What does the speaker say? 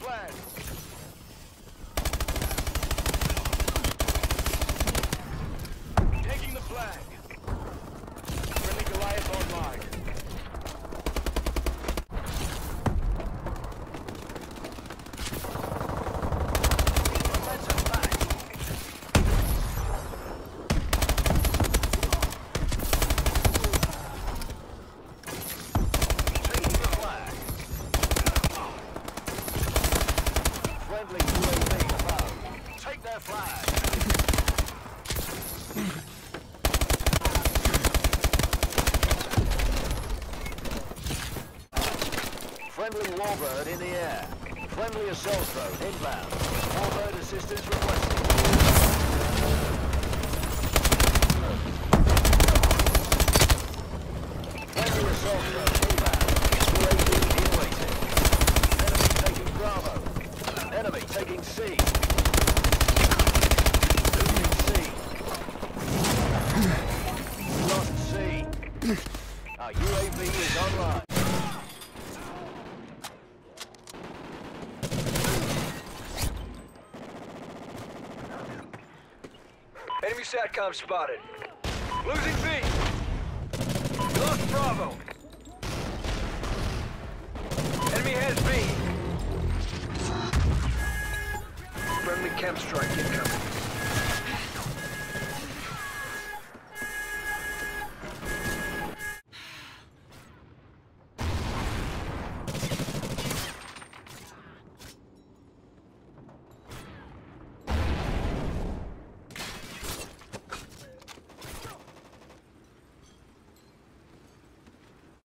flag. Taking the flag. Friendly Goliath online. Friendly UAV above. Take their flag. Friendly Warbird in the air. Friendly assault drone inbound. Warbird assistance requested. Friendly assault drone inbound. UAV in waiting. Enemy taking Bravo. Enemy taking C. Losing C. Lost C. Our UAV is online. Enemy SATCOM spotted. Losing B. Lost Bravo.